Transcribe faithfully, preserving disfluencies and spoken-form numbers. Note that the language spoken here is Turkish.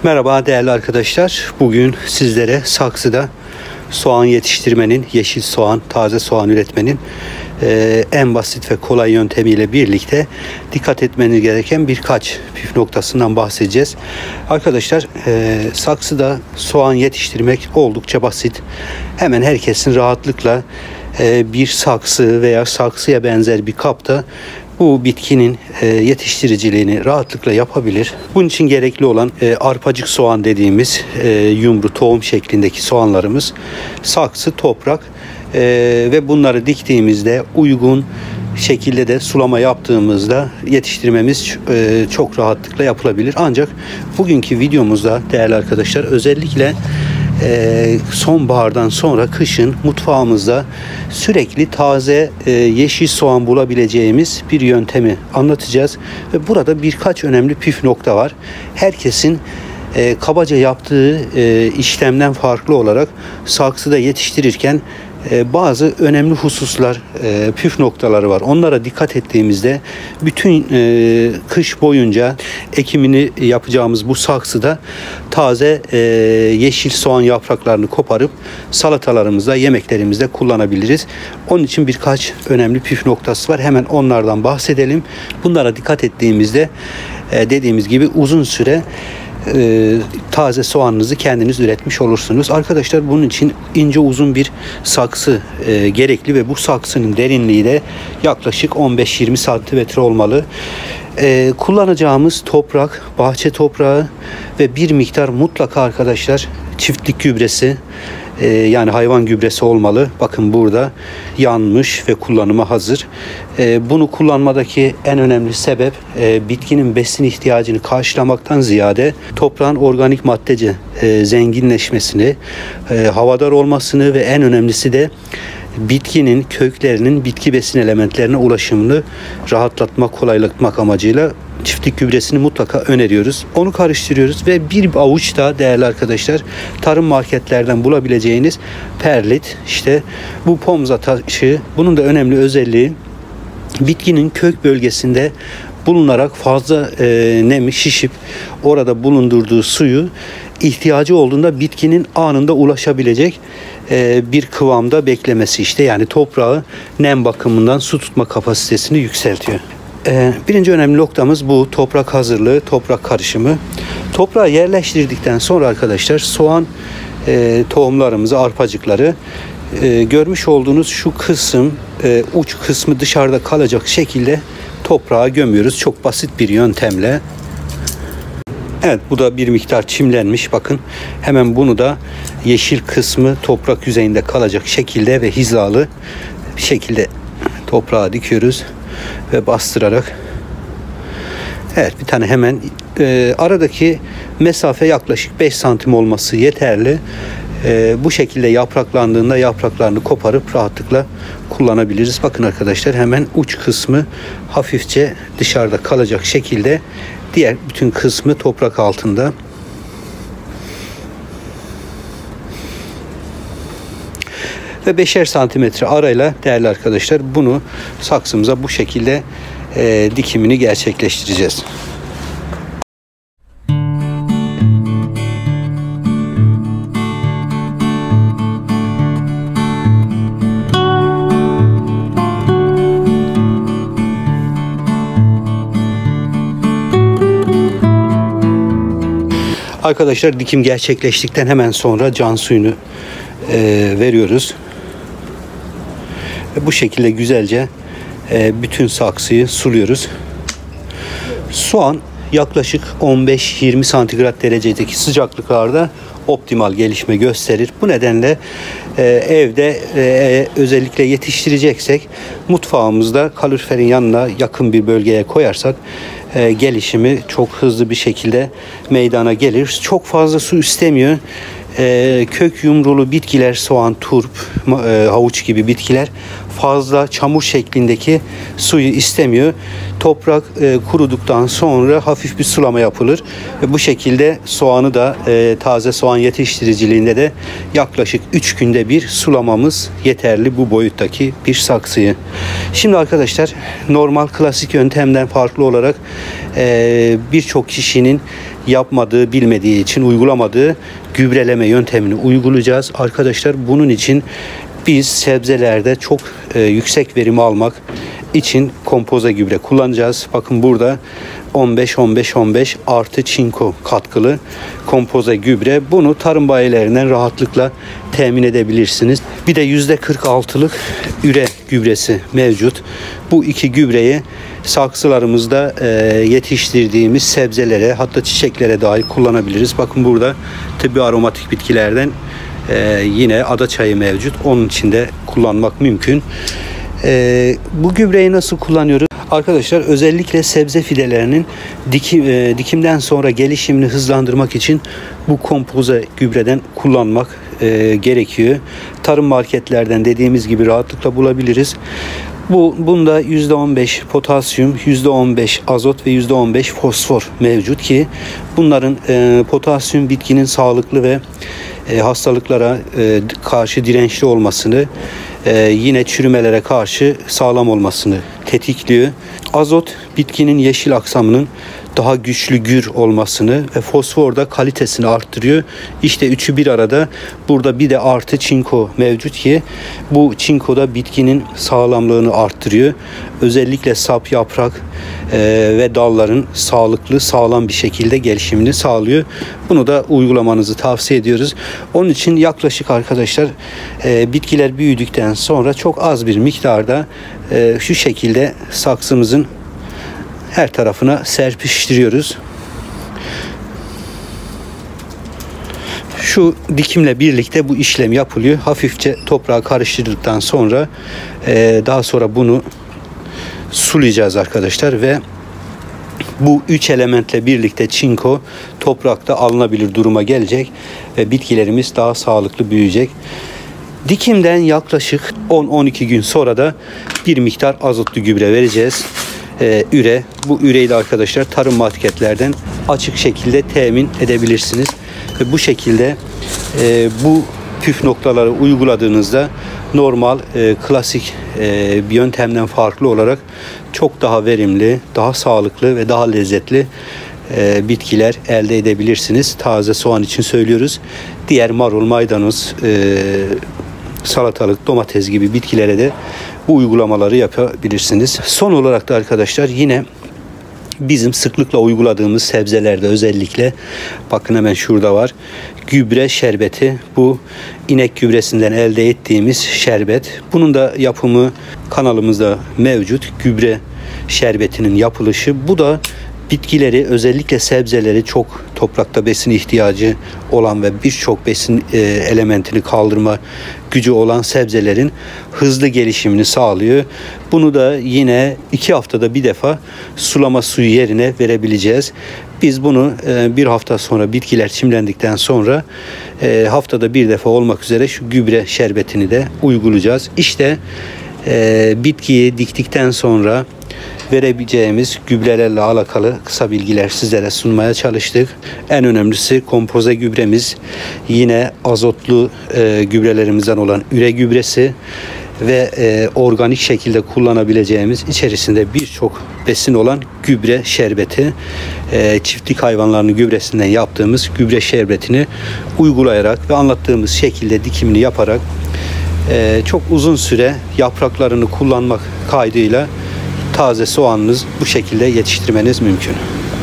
Merhaba değerli arkadaşlar. Bugün sizlere saksıda soğan yetiştirmenin, yeşil soğan, taze soğan üretmenin e, en basit ve kolay yöntemiyle birlikte dikkat etmeniz gereken birkaç püf noktasından bahsedeceğiz. Arkadaşlar e, saksıda soğan yetiştirmek oldukça basit. Hemen herkesin rahatlıkla e, bir saksı veya saksıya benzer bir kapta bu bitkinin e, yetiştiriciliğini rahatlıkla yapabilir. Bunun için gerekli olan e, arpacık soğan dediğimiz e, yumru tohum şeklindeki soğanlarımız, saksı, toprak e, ve bunları diktiğimizde uygun şekilde de sulama yaptığımızda yetiştirmemiz e, çok rahatlıkla yapılabilir. Ancak bugünkü videomuzda değerli arkadaşlar özellikle Ee, sonbahardan sonra kışın mutfağımızda sürekli taze e, yeşil soğan bulabileceğimiz bir yöntemi anlatacağız. Ve burada birkaç önemli püf nokta var. Herkesin e, kabaca yaptığı e, işlemden farklı olarak saksıda yetiştirirken e, bazı önemli hususlar, e, püf noktaları var. Onlara dikkat ettiğimizde bütün e, kış boyunca ekimini yapacağımız bu saksıda taze e, yeşil soğan yapraklarını koparıp salatalarımızda, yemeklerimizde kullanabiliriz. Onun için birkaç önemli püf noktası var. Hemen onlardan bahsedelim. Bunlara dikkat ettiğimizde e, dediğimiz gibi uzun süre E, taze soğanınızı kendiniz üretmiş olursunuz. Arkadaşlar bunun için ince uzun bir saksı e, gerekli ve bu saksının derinliği de yaklaşık on beş yirmi santimetre olmalı. E, kullanacağımız toprak, bahçe toprağı ve bir miktar mutlaka arkadaşlar çiftlik gübresi, e, yani hayvan gübresi olmalı. Bakın burada yanmış ve kullanıma hazır. E, bunu kullanmadaki en önemli sebep e, bitkinin besin ihtiyacını karşılamaktan ziyade toprağın organik maddece e, zenginleşmesini, e, havadar olmasını ve en önemlisi de bitkinin köklerinin bitki besin elementlerine ulaşımını rahatlatmak, kolaylatmak amacıyla çiftlik gübresini mutlaka öneriyoruz. Onu karıştırıyoruz ve bir avuç da değerli arkadaşlar tarım marketlerden bulabileceğiniz perlit, işte bu pomza taşı. Bunun da önemli özelliği bitkinin kök bölgesinde bulunarak fazla e, nemi şişip orada bulundurduğu suyu ihtiyacı olduğunda bitkinin anında ulaşabilecek e, bir kıvamda beklemesi, işte yani toprağı nem bakımından su tutma kapasitesini yükseltiyor. E, birinci önemli noktamız bu toprak hazırlığı, toprak karışımı. Toprağı yerleştirdikten sonra arkadaşlar soğan e, tohumlarımızı, arpacıkları e, görmüş olduğunuz şu kısım, e, uç kısmı dışarıda kalacak şekilde toprağa gömüyoruz. Çok basit bir yöntemle. Evet, bu da bir miktar çimlenmiş. Bakın hemen bunu da yeşil kısmı toprak yüzeyinde kalacak şekilde ve hizalı bir şekilde toprağa dikiyoruz ve bastırarak. Evet, bir tane hemen e, aradaki mesafe yaklaşık beş santim olması yeterli. E, bu şekilde yapraklandığında yapraklarını koparıp rahatlıkla kullanabiliriz. Bakın arkadaşlar hemen uç kısmı hafifçe dışarıda kalacak şekilde, diğer bütün kısmı toprak altında. Ve beşer santimetre arayla değerli arkadaşlar bunu saksımıza bu şekilde e, dikimini gerçekleştireceğiz. Arkadaşlar dikim gerçekleştikten hemen sonra can suyunu e, veriyoruz. Ve bu şekilde güzelce e, bütün saksıyı suluyoruz. Soğan yaklaşık on beş yirmi santigrat derecedeki sıcaklıklarda optimal gelişme gösterir. Bu nedenle e, evde e, özellikle yetiştireceksek mutfağımızda kaloriferin yanına yakın bir bölgeye koyarsak e, gelişimi çok hızlı bir şekilde meydana gelir. Çok fazla su istemiyor. E, kök yumrulu bitkiler, soğan, turp, e, havuç gibi bitkiler fazla çamur şeklindeki suyu istemiyor. Toprak e, kuruduktan sonra hafif bir sulama yapılır ve bu şekilde soğanı da e, taze soğan yetiştiriciliğinde de yaklaşık üç günde bir sulamamız yeterli bu boyuttaki bir saksıyı. Şimdi arkadaşlar normal klasik yöntemden farklı olarak e, birçok kişinin yapmadığı, bilmediği için uygulamadığı gübreleme yöntemini uygulayacağız. Arkadaşlar bunun için biz sebzelerde çok e, yüksek verim almak için kompoze gübre kullanacağız. Bakın burada on beş on beş on beş artı çinko katkılı kompoze gübre. Bunu tarım bayilerinden rahatlıkla temin edebilirsiniz. Bir de yüzde kırk altılık üre gübresi mevcut. Bu iki gübreyi saksılarımızda e, yetiştirdiğimiz sebzelere, hatta çiçeklere dahi kullanabiliriz. Bakın burada tıbbi aromatik bitkilerden e, yine ada çayı mevcut. Onun için de kullanmak mümkün. E, bu gübreyi nasıl kullanıyoruz? Arkadaşlar özellikle sebze fidelerinin dikim, e, dikimden sonra gelişimini hızlandırmak için bu kompoze gübreden kullanmak e, gerekiyor. Tarım marketlerden dediğimiz gibi rahatlıkla bulabiliriz. Bu bunda yüzde on beş potasyum, yüzde on beş azot ve yüzde on beş fosfor mevcut ki bunların e, potasyum bitkinin sağlıklı ve e, hastalıklara e, karşı dirençli olmasını, e, yine çürümelere karşı sağlam olmasını tetikliyor. Azot bitkinin yeşil aksamının daha güçlü gür olmasını ve fosfor da kalitesini arttırıyor. İşte üçü bir arada. Burada bir de artı çinko mevcut ki bu çinko da bitkinin sağlamlığını arttırıyor. Özellikle sap, yaprak e, ve dalların sağlıklı, sağlam bir şekilde gelişimini sağlıyor. Bunu da uygulamanızı tavsiye ediyoruz. Onun için yaklaşık arkadaşlar e, bitkiler büyüdükten sonra çok az bir miktarda e, şu şekilde saksımızın her tarafına serpiştiriyoruz. Şu dikimle birlikte bu işlem yapılıyor. Hafifçe toprağı karıştırdıktan sonra e, daha sonra bunu sulayacağız arkadaşlar ve bu üç elementle birlikte çinko toprakta alınabilir duruma gelecek ve bitkilerimiz daha sağlıklı büyüyecek. Dikimden yaklaşık on on iki gün sonra da bir miktar azotlu gübre vereceğiz. Ee, üre. Bu üreyi de arkadaşlar tarım marketlerden açık şekilde temin edebilirsiniz. Ve bu şekilde e, bu püf noktaları uyguladığınızda normal e, klasik e, bir yöntemden farklı olarak çok daha verimli, daha sağlıklı ve daha lezzetli e, bitkiler elde edebilirsiniz. Taze soğan için söylüyoruz. Diğer marul, maydanoz, e, salatalık, domates gibi bitkilere de bu uygulamaları yapabilirsiniz. Son olarak da arkadaşlar yine bizim sıklıkla uyguladığımız sebzelerde özellikle bakın hemen şurada var. Gübre şerbeti. Bu inek gübresinden elde ettiğimiz şerbet. Bunun da yapımı kanalımızda mevcut. Gübre şerbetinin yapılışı. Bu da bitkileri, özellikle sebzeleri, çok toprakta besin ihtiyacı olan ve birçok besin e, elementini kaldırma gücü olan sebzelerin hızlı gelişimini sağlıyor. Bunu da yine iki haftada bir defa sulama suyu yerine verebileceğiz. Biz bunu e, bir hafta sonra bitkiler çimlendikten sonra e, haftada bir defa olmak üzere şu gübre şerbetini de uygulayacağız. İşte e, bitkiyi diktikten sonra verebileceğimiz gübrelerle alakalı kısa bilgiler sizlere sunmaya çalıştık. En önemlisi kompoze gübremiz, yine azotlu e, gübrelerimizden olan üre gübresi ve e, organik şekilde kullanabileceğimiz içerisinde birçok besin olan gübre şerbeti, e, çiftlik hayvanlarının gübresinden yaptığımız gübre şerbetini uygulayarak ve anlattığımız şekilde dikimini yaparak e, çok uzun süre yapraklarını kullanmak kaydıyla taze soğanınız bu şekilde yetiştirmeniz mümkün.